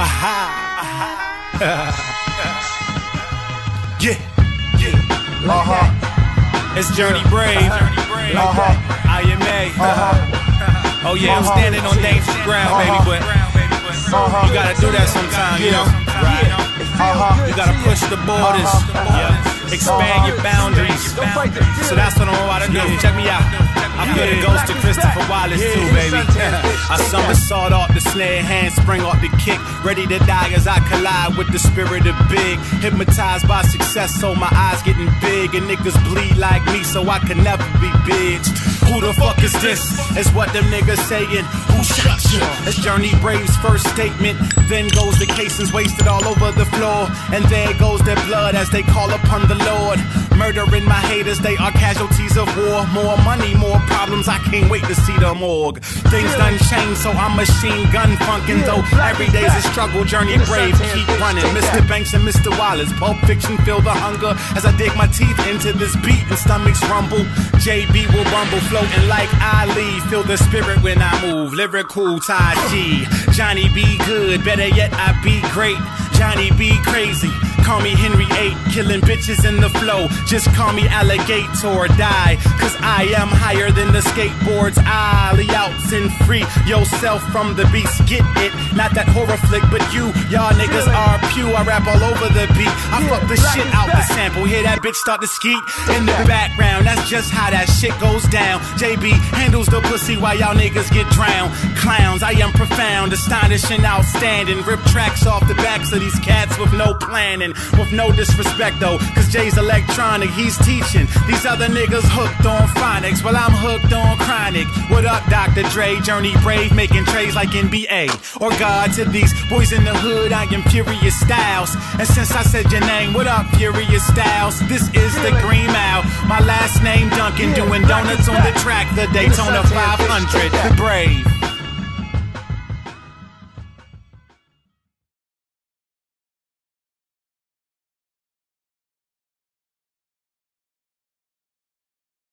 Yeah. It's Journey Brave. IMA. Oh yeah, I'm standing on dangerous ground, baby, but you gotta do that sometime, you know? You gotta push the borders, expand your boundaries. So that's what I'm about to do. Check me out. I feel the ghost of Christopher Wallace too, baby. I somersault off the snare, handspring off the kick, ready to die as I collide with the spirit of big. Hypnotized by success, so my eyes getting big, and niggas bleed like me, so I can never be bitched. Who the fuck is this? Is what them niggas saying. Who shot you? It's Journey Brave's first statement. Then goes the casings wasted all over the floor, and there goes their blood as they call upon the Lord. Murdering my haters, they are casualties of war. More money, more problems, I can't wait to see the morgue. Things done changed, so I'm machine gun funkin'. Though every day's a struggle, Journey Brave, keep running. Mr. Banks and Mr. Wallace, Pulp Fiction, feel the hunger as I dig my teeth into this beat and stomachs rumble. JB will rumble, floating like Ali. Feel the spirit when I move, lyrical Tai Chi. Johnny be good, better yet I be great. Johnny be crazy, call me Henry VIII, killing bitches in the flow. Just call me alligator or die, cause I am higher than the skateboards. Ollie outs and free yourself from the beast. Get it? Not that horror flick, but y'all niggas are pew. I rap all over the beat. I fuck the shit out the sample. Hear that bitch start to skeet in the background. That's just how that shit goes down. JB handles the pussy while y'all niggas get drowned. Clowns, I am profound, astonishing, outstanding. Rip tracks off the backs of these cats with no planning. With no disrespect though, cause Jay's electronic, he's teaching. These other niggas hooked on phonics, well I'm hooked on chronic. What up, Dr. Dre? Journey Brave, making trades like NBA. Or God to these boys in the hood, I am Furious Styles. And since I said your name, what up, Furious Styles? This is the Green Mile. My last name Duncan, doing donuts on the track, the Daytona 500. Brave.